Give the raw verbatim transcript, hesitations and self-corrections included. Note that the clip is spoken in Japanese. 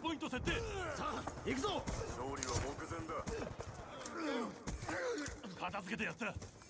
ポイント設定。 さあ行くぞ。 勝利は目前だ。 片付けてやった。